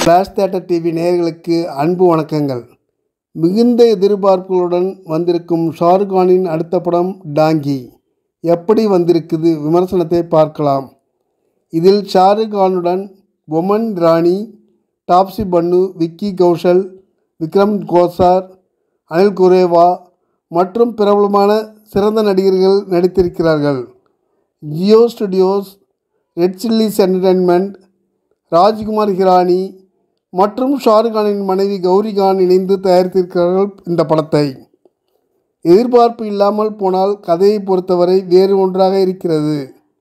Flash theatre TV நேயர்களுக்கு அன்பு வணக்கங்கள். மிகுந்த எதிர்பார்ப்புகளுடன் வந்திருக்கும் ஷாருக்கானின் அடுத்த படம் டாங்கி எப்படி வந்திருக்குது விமர்சனத்தை பார்க்கலாம். இதில் ஷாருக்கானுடன் பொமன் ராணி, டாப்ஸி பன்னு, விக்கி கௌஷல், விக்ரம் கோசார், அனில் குரேவா மற்றும் பிரபலமான சிறந்த நடிகர்கள் நடித்திருக்கிறார்கள். Jio studios, Red Chillies Entertainment, Rajkumar Hirani மற்றும் ஷாருக்கானின் மனைவி கௌரி கான் இணைந்து தயாரித்திருக்கிறார்கள் இந்த படத்தை. எதிர்பார்ப்பு இல்லாமல் போனால் கதையை பொறுத்தவரை வேறு ஒன்றாக இருக்கிறது.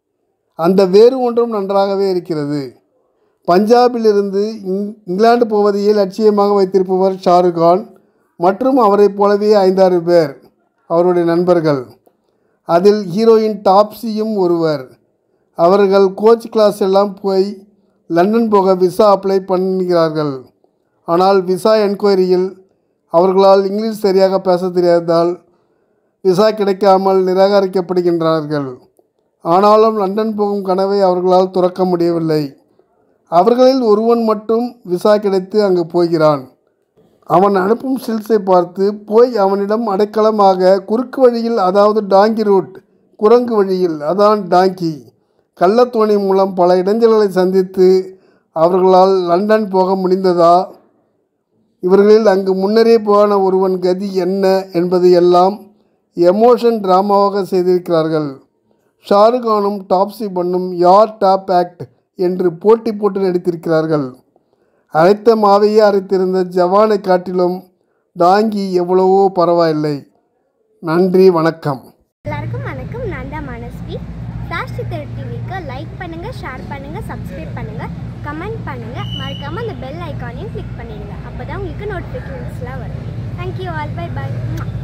அந்த வேறு ஒன்றும் நன்றாகவே இருக்கிறது. பஞ்சாபிலிருந்து இங்கிலாந்து போவதையே லட்சியமாக வைத்திருப்பவர் ஷாருக்கான் மற்றும் அவரைப் போலவே 5-6 பேர் அவருடைய நண்பர்கள். அதில் ஹீரோயின் டாப்ஸியும் ஒருவர். அவர்கள் கோச் கிளாஸ் எல்லாம் போய் லண்டன் போக விசா அப்ளை பண்ணுகிறார்கள். ஆனால் விசா என்கொயரியில் அவர்களால் இங்கிலீஷ் சரியாக பேச தெரியாததால் விசா கிடைக்காமல் நிராகரிக்கப்படுகின்றார்கள். ஆனாலும் லண்டன் போகும் கனவை அவர்களால் துறக்க முடியவில்லை. அவர்களில் ஒருவன் மட்டும் விசா கிடைத்து அங்கு போகிறான். அவன் அனுப்பும் ஸ்டில்ஸை பார்த்து போய் அவனிடம் அடைக்கலமாக குறுக்கு வழியில், அதாவது டாங்கி ரூட், குரங்கு வழியில், அதான் டாங்கி கள்ளத்தோணி மூலம் பல இடைஞ்சல்களை சந்தித்து அவர்களால் லண்டன் போக முடிந்ததா? இவர்களில் அங்கு முன்னரே போன ஒருவன் கதி என்ன என்பது எல்லாம் எமோஷன் டிராமாவாக செய்திருக்கிறார்கள். ஷாருக்கானும் டாப்ஸி பன்னும் யார் டாப் ஆக்ட் என்று போட்டி போட்டு நடித்திருக்கிறார்கள். அரைத்த மாவையே அரைத்திருந்த ஜவானை காட்டிலும் டாங்கி எவ்வளவோ பரவாயில்லை. நன்றி, வணக்கம். எல்லாருக்கும் வணக்கம். நான் தான் மனஸ்வி. ஃப்ளாஷ் தியேட்டர் டிவிக்கு லைக் பண்ணுங்கள், ஷேர் பண்ணுங்கள், சப்ஸ்கிரைப் பண்ணுங்கள், கமெண்ட் பண்ணுங்கள். மறக்காமல் அந்த பெல் ஐக்கானையும் கிளிக் பண்ணிடுங்க. அப்போ தான் உங்களுக்கு நோட்டிஃபிகேஷன்ஸ்லாம் வரும். Thank you all. பை பாய்.